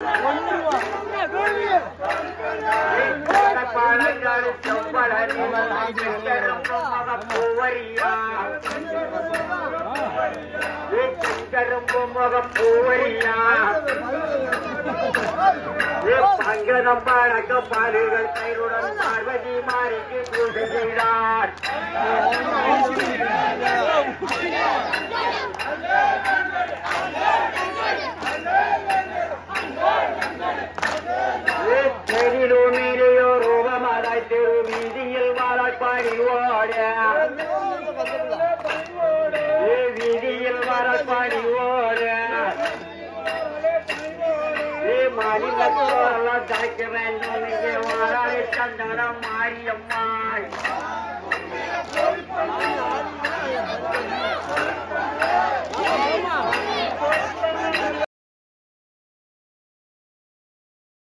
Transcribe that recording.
பாலுகள் கயிறுடன் பார்வதி மாறிக்கு பூஜை செய்தார். தெரிலோ மேலேயோ ரூபமாதாய் தெரு வீதியில் வாழப்பாடி ஓட வீதியில் வாழப்பாடி ஓட மாநிலத்தோரெல்லாம் தாய்க்க வேண்டும் இங்கே வாழாடி சந்தனம் மாரியம்மாள்